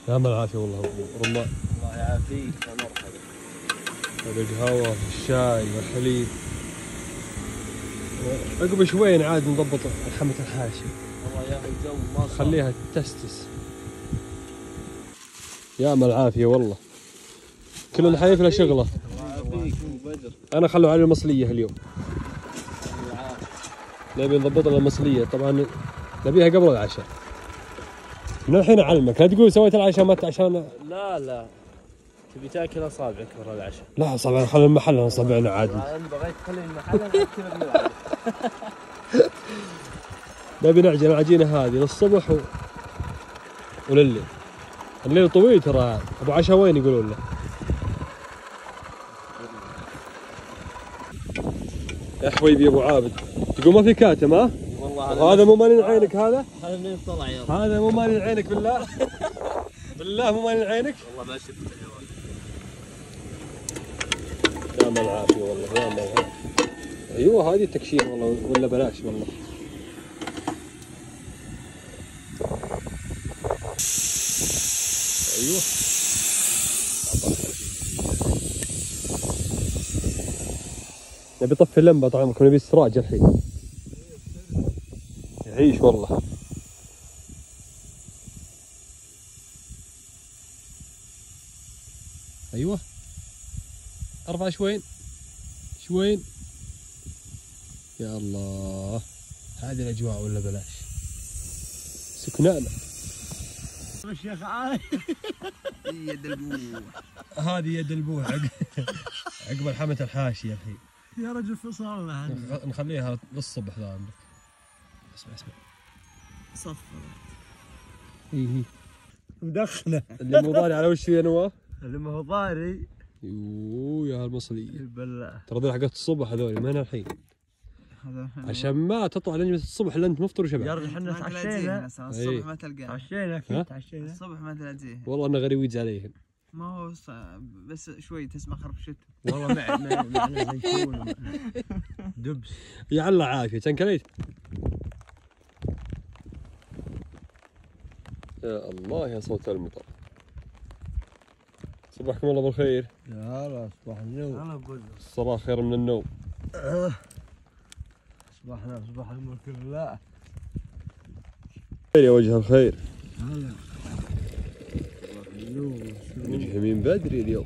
يا ما العافية والله رمان. الله يعافيك يا مرحبا. هذا القهوة والشاي والحليب. عقب شوين عاد نضبط حمة الحاشي. والله يا الجو ما صار. خليها تستس. يا ما العافية والله. كل الحيف له شغله. الله يعافيك بدر. أنا خلوا علي المصلية اليوم. نبي نضبط لنا المصلية، طبعا نبيها قبل العشاء. من الحين أعلمك، لا تقول سويت العشاء ما عشان. لا تبي تاكل اصابعك ورا العشاء. لا صبعا خلي المحل اصابعنا عادي. انا بغيت تخلي المحل اكل. نبي نعجن العجينة هذه للصبح ولليل. الليل طويل ترى، ابو عشاء وين يقولون له؟ يا حبيبي ابو عابد، تقول ما في كاتم ها؟ والله هذا مو مالين عينك هذا؟ هذا منين طلع يا رب؟ هذا مو مالين عينك بالله؟ بالله مو مالين عينك؟ والله ما شفته يا ولد. يا ما العافية والله يا ما العافية. ايوه هذه التكشير والله ولا بلاش والله. ايوه نبي نطفي اللمبة طبعا، نبي استراج الحين. يعيش والله. ايوه ارفع شوين. يا الله هذه الاجواء ولا بلاش. سكنانا. الشيخ عايش. يد البوح. هذه يد البوح عقب حمة الحاشي الحين. يا رجل فصلنا. نخليها للصبح ذا عندك. اسمع صفر. هي مدخنه. اللي مو ضاري على وش يا نواف؟ اللي ما هو ضاري. يوه يا هالمصلية. بالله. ترى ذي حقت الصبح هذول ما هنا الحين. عشان ما تطلع لنجمة الصبح الا انت مفطر وشبع. يا رجل احنا تعشينا. الصبح ما تلقاه. تعشينا اكيد تعشينا. الصبح ما تلاقيه. والله انا غريب عليهم. ما هو بس شوي تسمع خربشته. والله معنا زيتون دبس. يا الله عافية كان كليت. يا الله يا صوت المطر. صبحكم الله بالخير. يا هلا صباح النور. انا اقول الصلاة خير من النوم. صباحنا صباح الملك لله. خير يا وجه الخير. هلا صباح النور. وجه من بدري اليوم.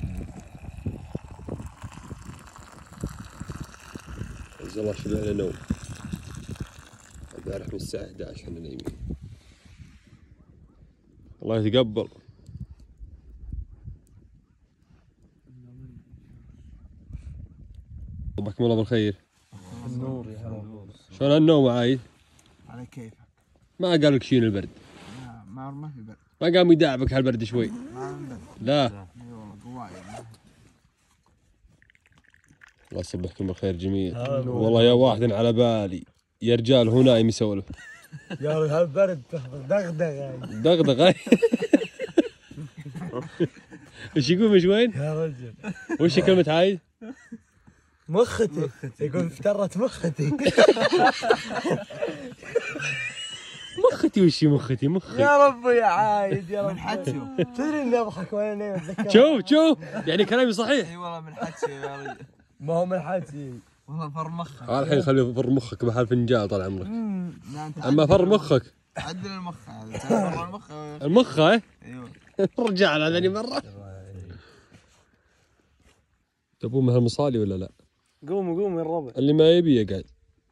عز الله شبعنا نوم. امبارح من الساعة 11 احنا نايمين. الله يتقبل. صبحكم الله بالخير. النور يا هلا. شلون النوم عايد؟ على كيفك. ما قال لك شيل البرد. ما في برد. ما قام يداعبك هالبرد شوي. ما في برد. لا. اي والله قواي. الله يصبحكم بالخير جميع. والله يا واحد على بالي يا رجال هو نايم يسولف. يا رجل هالبرد دغدغ. ايش يقول مش وين؟ يا رجل وش كلمة عايد؟ مختي يقول افترت مختي. مختي وش مختي؟ يا ربي يا عايد يا من حتشو. تدري اني اضحك وانا نايم اتذكر. شوف يعني كلامي صحيح. اي والله من حتشو يا رجل. ما هو من حتي. والله فر مخك. الحين خلي فر مخك بحال فنجان طال عمرك. لا انت اما فر مخك. عدل المخ هذا. فر المخ. المخ ايه؟ ايوه. رجعنا ثاني مرة. تبون من هالمصالي ولا لا؟ قوم يا الربع. اللي ما يبي يقعد.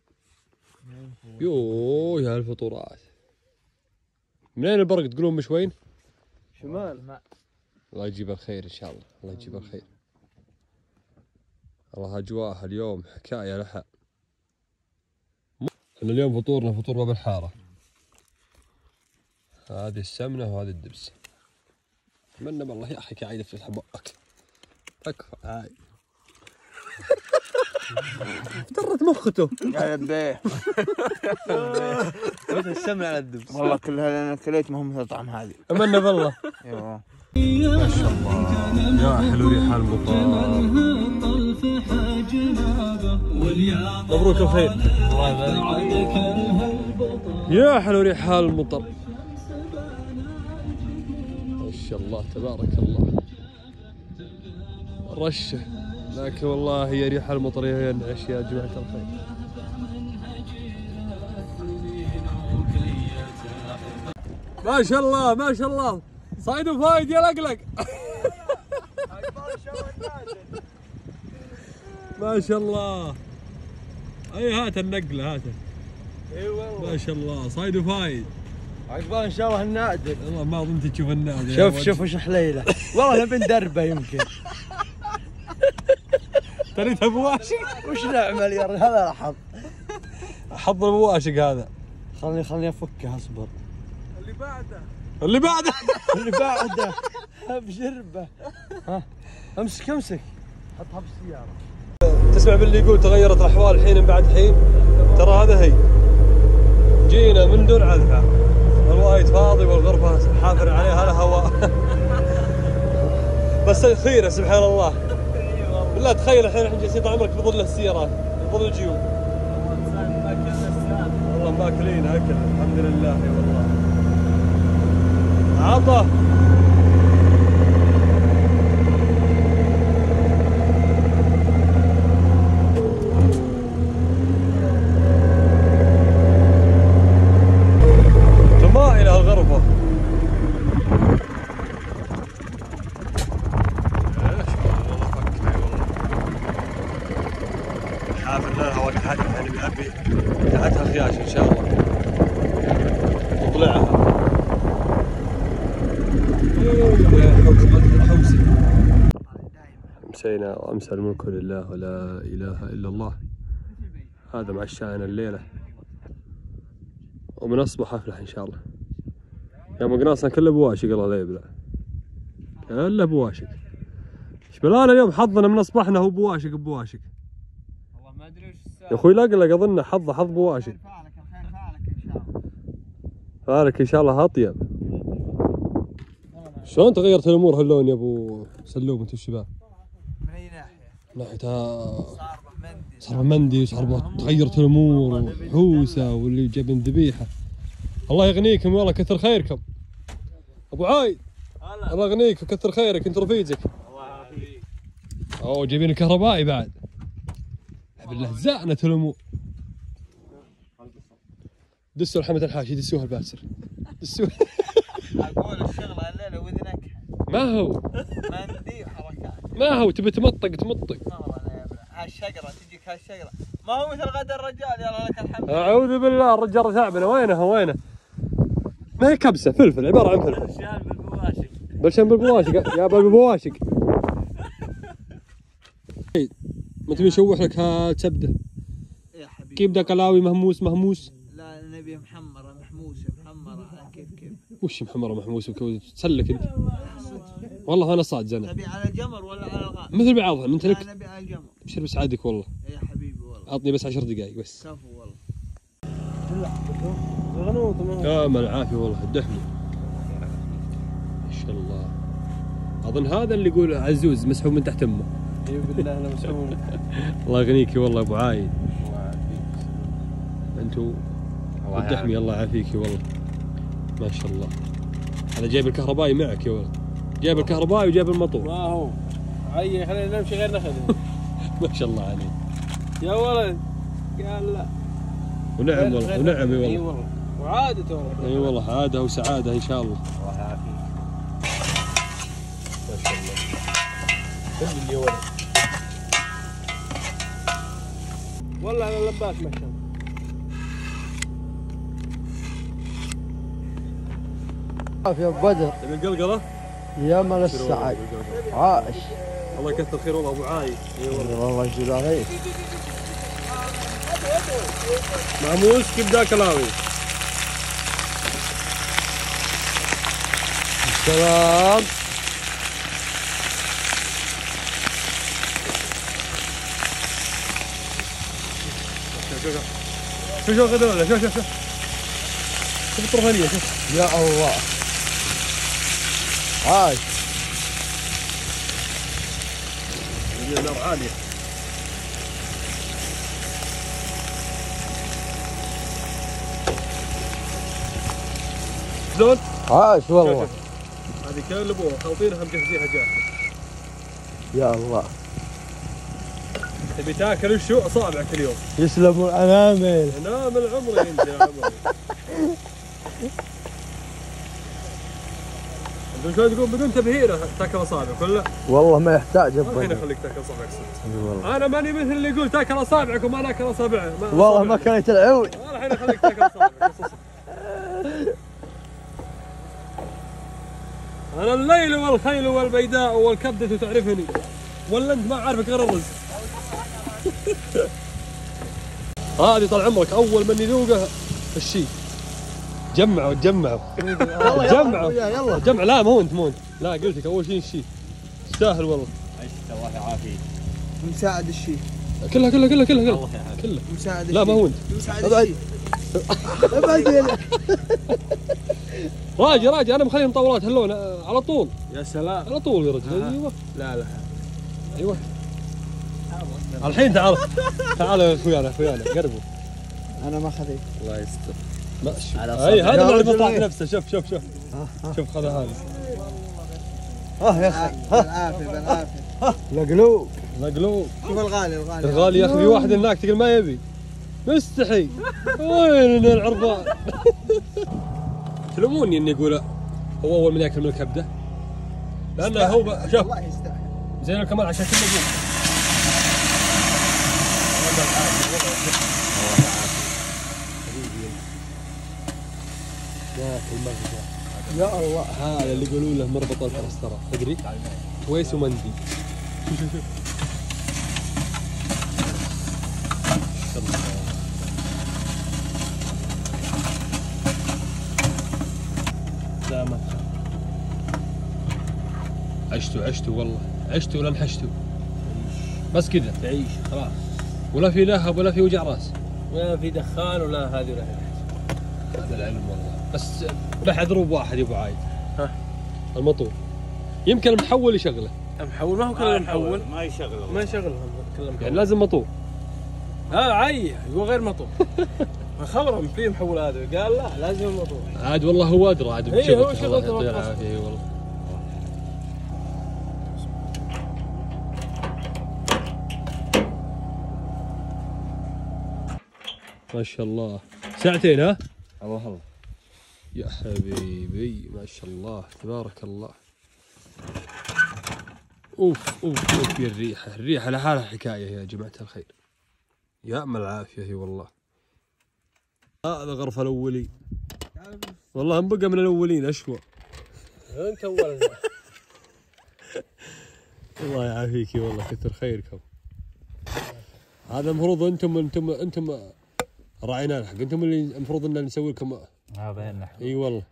يوه يا الفطورات. منين البرق تقولون مش وين؟ شمال. الله يجيب الخير ان شاء الله، الله يجيب الخير. والله اجواءها اليوم حكايه لها. احنا اليوم فطورنا فطور باب الحاره. هذه السمنه وهذه الدبس. اتمنى والله يا اخي عايد افتح بقك. اكفى هاي. افترت مخته. يا يديه. بس السمنة على الدبس. والله كل هذا انا كليت ما هو مثل طعم هذه. امنا بالله. ايوه. ما شاء الله يا حلو ريح المطر. مبروك الخير. الله يبارك يا حلو ريح المطر. شاء الله تبارك الله. رشه لكن والله هي ريحه المطر ينعش يا جماعه الخير. ما شاء الله ما شاء الله صايد وفايد يا لقلق. ما شاء الله. اي هات النقله هاته. اي والله ما شاء الله صايد وفايد. عقبال ان شاء الله النادل. والله ما ظنيت تشوف النادل. شوف وش حليله. والله نبي ندربه يمكن. تريدها بواشق. وش نعمل يا رجل هذا حظ. حظ بواشق هذا. خلني افكه اصبر. اللي بعده اللي بعده بجربه. ها امسك حطها بالسياره. تسمع باللي يقول تغيرت الاحوال الحين بعد حين. ترى هذا هي جينا من دون عذفه. الوايد فاضي والغرفه حافر عليها الهواء. بس خيره سبحان الله. بالله تخيل الحين احنا جالسين طال عمرك بظل السيارات بظل الجيوب. والله ماكلين اكل الحمد لله اي والله. عطى تمائل هالغرفة. حافر لها الهواء يعني بيعبي تحتها خياش ان شاء الله وطلعها. حوسي امسينا وامسى الملك لله ولا اله الا الله. هذا مع الشاعن الليله ومن اصبح افلح ان شاء الله. يا مقناصنا كله بواشق الله لا يبلع كله بواشق. ايش بلانا اليوم حظنا من اصبحنا هو بواشق بواشق. والله ما ادري وش السالفه يا اخوي لقلق اظن حظ بواشق. فالك الخير فالك ان شاء الله. فالك ان شاء الله اطيب. شلون تغيرت الامور هاللون يا ابو سلوم انت والشباب؟ من اي ناحيه؟ ناحيتها صار صار مندي وصار تغيرت الامور وحوسه واللي جاب ذبيحه. الله يغنيكم والله كثر خيركم. ابو عايد الله يغنيك وكثر خيرك انت رفيجك. الله يعافيك. اوه جايبين الكهربائي بعد. بالله زانت الامور. دسوا لحمة الحاشي دسوها الباسر. دسوها. اقول الشغله الليله واذنك. ما هو مندي وحركات. ما هو تبي تمطق تمطق. والله يا ابن هالشقره تجيك هالشقره ما هو مثل غدا الرجال يلا لك الحمد. اعوذ بالله الرجال ثعبنا وينه ما هي كبسه فلفل عباره عن فلفل. برشان بالبواشق. برشان بالبواشق يا بالبواشق. ما تبي نشوح لك هالسبده. يا حبيبي كيف ذا كلاوي مهموس. لا نبي محمره محموسه محمره كيف وش محمره محموس تسلك انت. والله انا صاد زنا. نبي على الجمر ولا على الغاء؟ مثل بعضها انت لك. لا نبي على الجمر. ابشر بسعادك والله. يا حبيبي والله. عطني بس 10 دقائق بس. كفو والله. كامل العافيه والله الدحمي. ما شاء الله. اظن هذا اللي يقول عزوز مسحوب من تحت امه. اي بالله انا مسؤول. الله يغنيك والله ابو عايد. الله يعافيك. انتو والدحمي الله يعافيك والله. ما شاء الله. هذا جايب الكهربائي معك يا ولد. جايب الكهربائي وجايب الموتور. ما هو عيي خلينا نمشي غير ناخذه. ما شاء الله عليك. يا ولد قال لا. ونعم والله ونعم اي والله. والله وعادته والله. اي والله عاده وسعاده ان شاء الله. الله يعافيك. ما شاء الله. كمل يا ولد. والله على اللباس ما شاء الله. يا ابو بدر تبي القلقله؟ يا مال السعد عاش. الله يكثر خير والله ابو عايد. اي والله. والله يجزيه خير. مهموس كيف ذا كلاوي. السلام. شوف غدوله شوف الطرفانيه شوف. يا الله عاش. النار عاليه. زود عاش والله. هذه كل ابوها خالطينها مجهزينها جاهزه. يا الله تبي تاكل وشو اصابعك اليوم. يسلموا الانامل. انامل عمري انت يا عمري. انت شو تقول بدون تبهيره تاكل اصابعك ولا؟ والله ما يحتاج الحين ابدا. اخليك تاكل اصابعك صدق. والله انا ماني مثل اللي يقول تاكل اصابعك وما ناكل اصابعه. والله ما كانت العود. انا الحين اخليك تاكل اصابعك. انا الليل والخيل والبيداء والكبدة تعرفني ولا انت ما عارفك غير الرز. هذه طال عمرك اول من يذوقه الشيء. جمعوا جمعوا يلا جمع. لا مو انت لا قلت لك اول شيء الشيء يستاهل والله. عشت الله يعافيك. مساعد الشيء كلها مساعد لا ما هو انت. مساعد ابعد الشيء ابعد. راجي انا مخلي مطولات هاللون على طول. يا سلام. على طول يا رجل. ايوه لا ايوه الحين تعال يا اخويانا قربوا. انا ما خذيت. الله يستر. اي هذا اللي رجل بيطلع إيه؟ نفسه. شوف خذ هذا. يا اخي بالعافيه مقلوب. شوف الغالي الغالي ياخذ واحد هناك تقول ما يبي. مستحي. وين العربان. تلوموني اني اقول هو اول من ياكل من الكبده. لانه هو شوف الله يستاهل. زين كمان عشان كله يقول. يا الله هذا اللي يقولون له مربط الفرس ترى تدري؟ تويس ومندي. عشتوا والله عشتوا ولا انحشتوا بس كذا تعيش خلاص. ولا في لهب ولا في وجع راس. ولا في دخان ولا هذه ولا هذه. هذا العلم والله. بس بحد ضروب واحد يا ابو عايد. ها الموتور يمكن المحول يشغله. محول ما هو كله محول. ما يشغله. ما يشغلهم كله يعني لازم موتور. عي هو غير مطور. خبرهم في محول هذا قال لا لازم الموتور. عاد والله هو ادرى عاد إيه هو بشغلته. شغلته الله يعطيه بالقصد. العافيه. اي والله. ما شاء الله ساعتين ها؟ الله يا حبيبي ما شاء الله تبارك الله. اوف يا الريحه لحالها حكايه يا جماعه الخير. يا أم العافيه هي والله. هذا غرفه الاولي والله هم بقى من الاولين اشوى. انت اول. الله يعافيك والله كثر خيركم. هذا المفروض انتم راعينا الحق. انتم اللي المفروض ان نسوي لكم. بيننا. اي والله.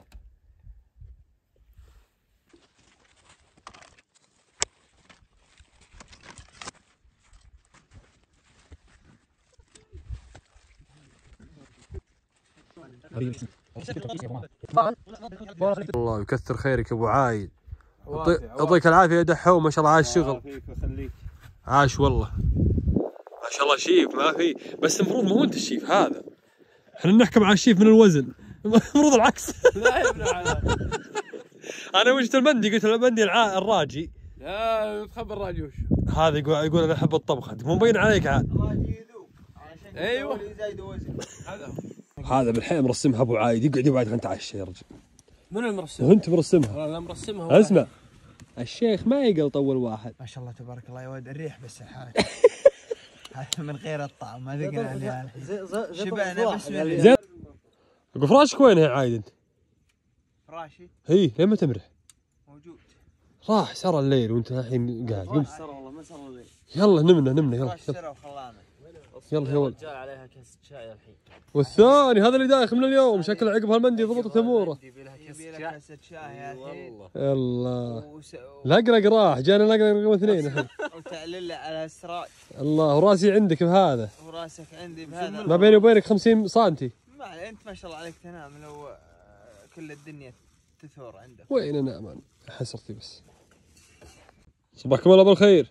الله يكثر خيرك يا ابو عايد. يعطيك العافيه يا دحوم ما شاء الله عاش شغل. عاش والله ما شاء الله شيف ما في. بس المفروض ما هو انت الشيف هذا. احنا نحكم على الشيف من الوزن. المفروض العكس. لا يا ابن انا وجدت المندي قلت المندي الراجي. لا تخبر الراجي وش هذا يقول انا احب الطبخ. مو مبين عليك عاد. ايوه يزايد وزن. هذا بالحين مرسمها ابو عايد. يقعد يبعد عن تعشى يا رجل. من المرسم؟ وانت مرسمها. انا مرسمها. اسمع الشيخ ما يقلط اول واحد. ما شاء الله تبارك الله يا ولد الريح بس الحال. من غير الطعم ما ذقنا عليها الحين. شبعنا بس من الريح. زين اقول فراشك وين يا عايد انت؟ فراشي هي ليه ما تمرح؟ موجود. راح سرى الليل وانت الحين قاعد. قم سر والله ما سر الليل. يلا نمنا يلا. فراش سرى وخلانا. يلا يا ولد. رجال عليها كاس شاي الحين. والثاني هذا اللي داخل من اليوم شكله عقب هالمندي ضبطت اموره. يبي لها كاسة شاي يا اخي. الله لقلق راح جانا لقلق اثنين الحين. وتعلل على السراج. الله وراسي عندك بهذا. وراسك عندي بهذا. ما بيني وبينك 50 سنتي. ما عليه انت ما شاء الله عليك تنام لو كل الدنيا تثور عندك. وين انا امان حسرتي بس. صباحكم الله بالخير.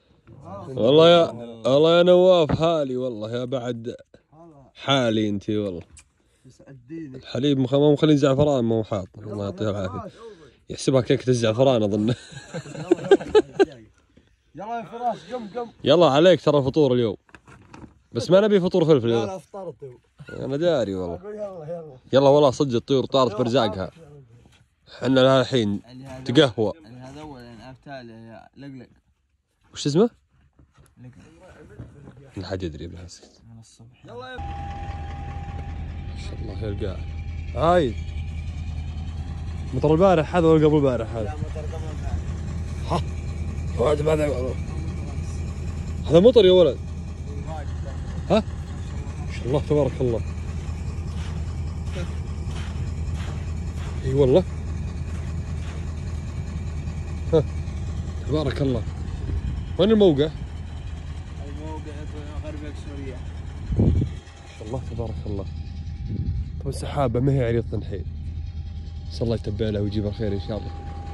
والله يا نواف حالي والله يا بعد حالي انت والله. الحليب ما مخلين زعفران ما هو حاط. الله يعطيه العافيه. يحسبها كيكة الزعفران اظن. يلا يا فراس قم. يلا عليك ترى فطور اليوم. بس ما نبي فطور فلفل. لا افطرت. انا داري والله. يلا. يلا والله صدق الطيور طارت برزاقها. احنا لها الحين تقهوى. هذا اول افتال لقلق. وش اسمه؟ لقلق. ما حد يدري بالحسيت. من الصبح. يلا ما شاء الله يلقاه. عايد. مطر البارح هذا ولا قبل البارح هذا؟ لا مطر قبل البارح. ها. وعد هذا. هذا مطر يا ولد. ها؟ ما شاء الله تبارك الله. اي والله. ها. تبارك الله. وين الموقع؟ الموقع غرب سوريا. ما شاء الله تبارك الله. تو السحابة ما هي عريضة الحين. نسأل الله يتبع له ويجيب الخير ان شاء الله.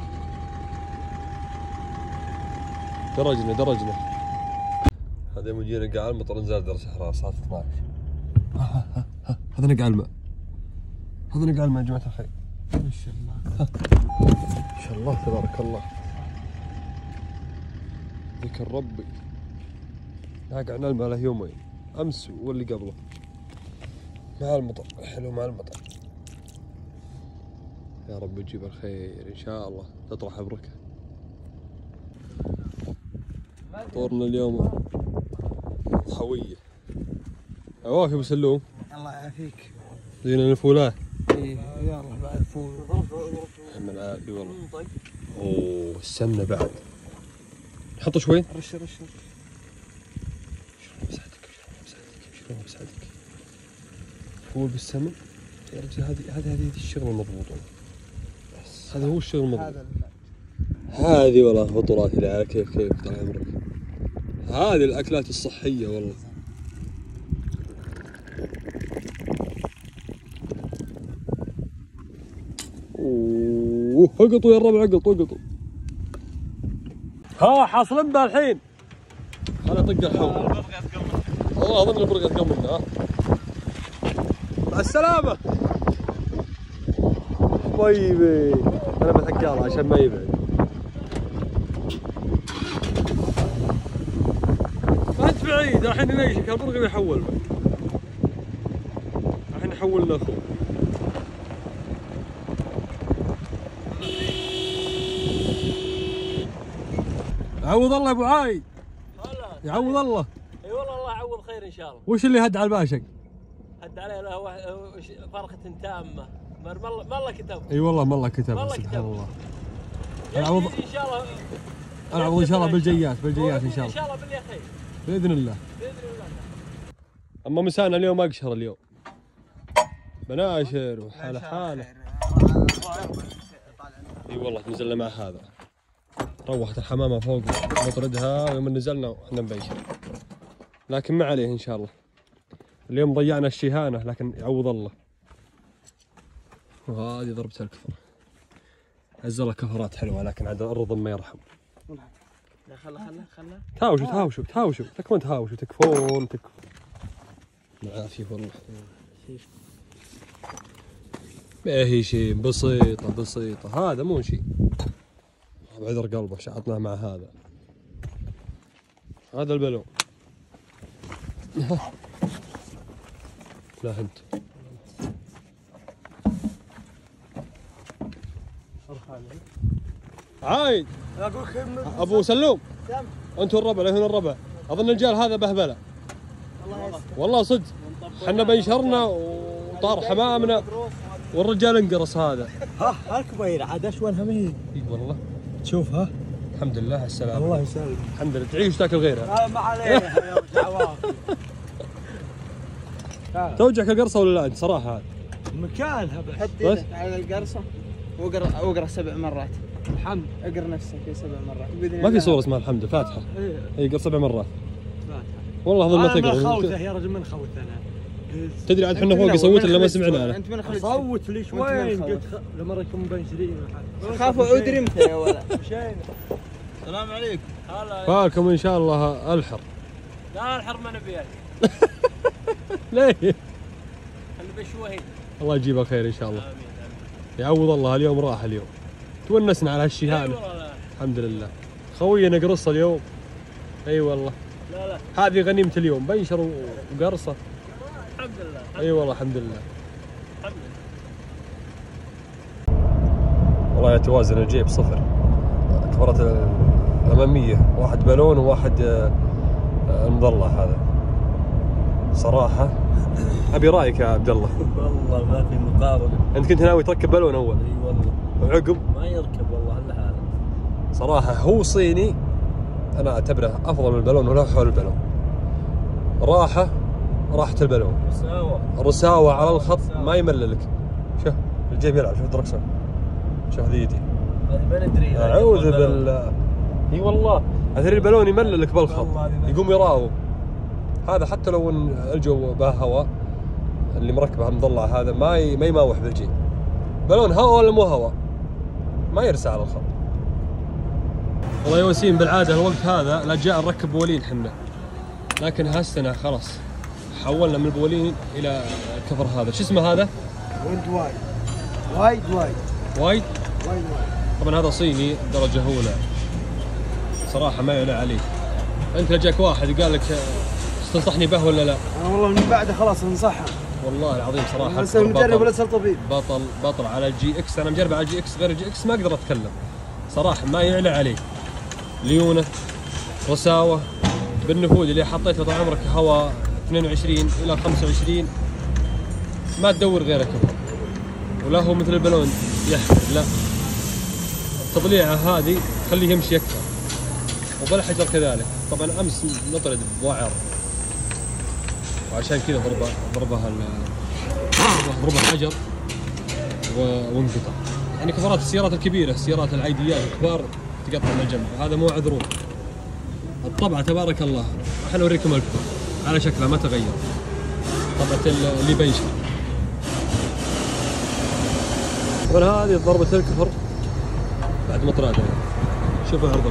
درجنا. هذا يوم جينا نقع المطر نزال درجة حرارة الساعة 12. هذا نقع الماء. يا جماعة الخير. ما شاء الله. ما شاء الله تبارك الله. ذكر ربي. نقعنا الماء له يومين. امس واللي قبله. مع المطر حلو مع المطر. يا رب يجيب الخير ان شاء الله تطرح بركه. فطورنا اليوم حويه. عواك ابو سلوم. الله يعافيك. زين الفولاه. ايه يلا بعد فول. من عافي والله. اوه السمنه بعد. نحط شوي. رش. شلون بساعدك. فول بالسمن. يا رجل هذه الشغل المضبوط. بس هذا هو الشغل المضبوط. هذه والله فطورات اللي على كيف طال عمرك. هذه الاكلات الصحيه والله. اوه اقطوا يا الربع اقطوا. ها حاصلين بها الحين. انا طق الحوض. والله اظن البرغة تقوم منه. ها مع السلامة حبيبي. انا بثقاله عشان ما يبعد. ما انت بعيد الحين ينيشك البرغة ويحول. الحين يحول لاخوه. يعوض الله يا ابو عايد. يعوض الله. اي والله الله يعوض خير ان شاء الله. وش اللي هد على الباشق؟ هد عليه له فرقة تامة. ما الله كتب. اي والله ما الله كتب. والله سبحان كتب. الله. العوض ان شاء الله. العوض ان شاء الله بالجيات ان شاء ان الله. شاء الله بالله خير. باذن الله. اما مسانا اليوم اقشر اليوم. بناشر وحاله. اي والله نزلنا مع هذا. روحت الحمامة فوق نطردها ويوم نزلنا واحنا نبيشر. لكن ما عليه ان شاء الله. اليوم ضيعنا الشيهانة لكن يعوض الله. وهذه ضربة الكفر. عزلها كفرات حلوة لكن عاد الرضم ما يرحم. لا خله. تهاوشوا تكفون تهاوشوا تكفون. العافية والله. ما هي شيء بسيطة هذا مو شيء. بعذر قلبه شعطناه مع هذا البلون. لا انت عايد ابو سلوم. انتم الربع لا هنا الربع. اظن الرجال هذا بهبله والله صدق. حنا بنشرنا وطار حمامنا والرجال انقرص هذا. ها الكبير عاد اشونها ما هي. اي والله تشوفها. الحمد لله على السلامة. الله يسلمك. الحمد لله. تعيش تاكل غيرها. ما عليها يرجع واقف. توجعك القرصة ولا لا انت صراحة؟ هذا مكانها بس. حط يدك على القرصة واقرا 7 مرات. الحمد. اقرا نفسك 7 مرات. ما في صورة اسمها الحمد فاتحة. اي قرص 7 مرات. فاتحة. والله اظن ما انا تقرا. خوته يا رجل من خوته انا. تدري عاد احنا فوق يصوت الا ما سمعنا انا. انت من خلصت. صوت لي شوين قلت لما راكم مبنشرين. خافوا عود رمته يا ولد. مشينا. السلام عليكم. هلا. فالكم ان شاء الله الحر. لا الحر ما نبيها. ليه؟ خلي بشوي. الله يجيبها خير ان شاء الله. امين. يعوض الله اليوم راح اليوم. تونسنا على هالشيء هذا. الحمد لله. خوينا قرصه اليوم. اي والله. لا هذه غنيمة اليوم، بنشر وقرصه. الحمد لله. اي والله الحمد لله. الحمد لله. والله يتوازن الجيب صفر. كفرت الأمامية، واحد بالون وواحد المضلع هذا. صراحة أبي رأيك يا عبد الله. والله ما في مقارنة. أنت كنت ناوي تركب بالون أول. اي والله. وعقب ما يركب والله الا هذا. صراحة هو صيني، أنا أعتبره أفضل من البالون ولا حول البالون. راحة البالون. رساوة على الخط ما يمللك. شوف الجيب يلعب، شوف دركسون. شوف ذي يدي. هذه ما ندري. أعوذ بالله. اي والله أثري البالون يمللك بالخط، يقوم يراوغ. هذا حتى لو ان الجو به هواء، اللي مركبه المضلع هذا ما يماوح بالجيب. بالون هواء ولا مو هواء ما يرسى على الخط. والله يا وسيم بالعاده الوقت هذا لا جاء نركب بولين حنا، لكن هالسنه خلاص حولنا من البولين الى الكفر هذا. شو اسمه هذا؟ ويند وايد. وايد. طبعا هذا صيني درجه اولى، صراحه ما يعلى عليه. انت لو جاك واحد وقال لك تنصحني به ولا لا؟ انا والله من بعده خلاص انصحها. والله العظيم صراحه انا مجرب ولا صرت طبيب. بطل على الجي اكس. انا مجرب على الجي اكس، غير الجي اكس ما اقدر اتكلم صراحه، ما يعلى عليه. ليونه، رساوه، بالنفوذ اللي حطيته طال عمرك هواء 22 الى 25 ما تدور غيره كفر. ولا هو مثل البالون يحمل، لا التضليعه هذه خليه يمشي اكثر. وبالحجر كذلك. طبعا امس نطرد بوعر، وعشان كذا ضربها حجر وانقطع. يعني كفرات السيارات الكبيره، السيارات العاديات الكبار تقطع من الجنب، هذا مو عذرون. الطبعه تبارك الله، راح نوريكم الكفر على شكلها ما تغير، طبعه اللي بنشر. طبعا هذه ضربه الكفر بعد مطراد. شوفوا عرض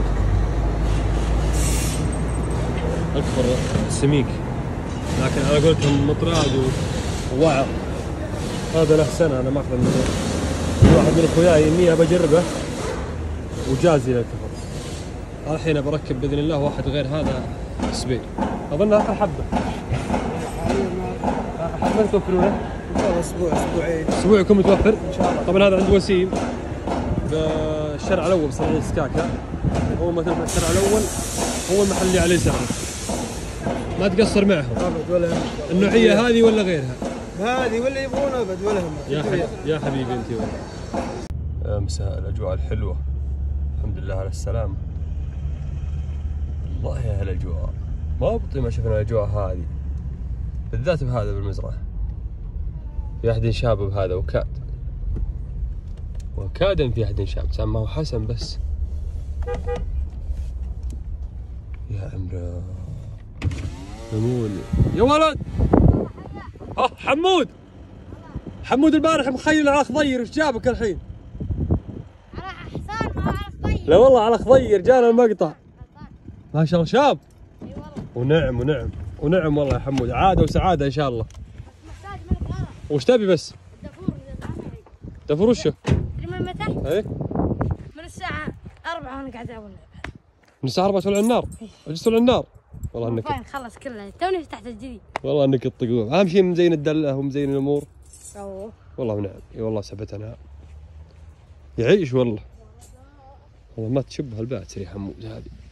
الكفر سميك، لكن انا قلت لهم مطراد ووعر. هذا له سنه انا ماخذ منه. واحد من اخوياي اني ابى اجربه وجازي للكفر. الحين بركب باذن الله واحد غير هذا سبير، اظن اخر حبه. اخر حبه توفرونه؟ ان شاء الله اسبوعين. اسبوعكم متوفر؟ ان شاء الله. طبعا هذا عند وسيم بالشارع الاول بصريح السكاكه. هو مثلا الشارع الاول هو المحل اللي عليه سعر. ما تقصر معهم. ابد ولا هم. النوعيه هذه ولا غيرها؟ هذه ولا يبغون ابد ولا هم. يا حبيبي انت والله. مساء الاجواء الحلوه، الحمد لله على السلامه. والله يا هالاجواء ما بطي ما شفنا الاجواء هذه، بالذات بهذا بالمزرعه. في احد شاب بهذا وكاد ان في احد شاب، ما هو حسن بس. يا عمرو نموني يا ولد. حمود البارح مخيل على خضير، ايش جابك الحين؟ على حصان ما على خضير. لا والله على خضير جانا المقطع. ما شاء الله شاب. اي والله. ونعم والله يا حمود، عاده وسعاده ان شاء الله. محتاج منك غرض. وش تبي بس؟ دافور اذا تعرف. دافور وشو؟ تدري من متى؟ ايه من الساعة 4 وانا قاعد اولع. من الساعه 4 تولع النار؟ اجلس تولع النار؟ والله انك فاين خلص كله توني فتحت الجديد. والله انك الطقوع. اهم شيء مزين الدله ومزين الامور. اوه والله ونعم. اي والله سبتنا يعيش والله ما تشبه الباتري حمود هذه.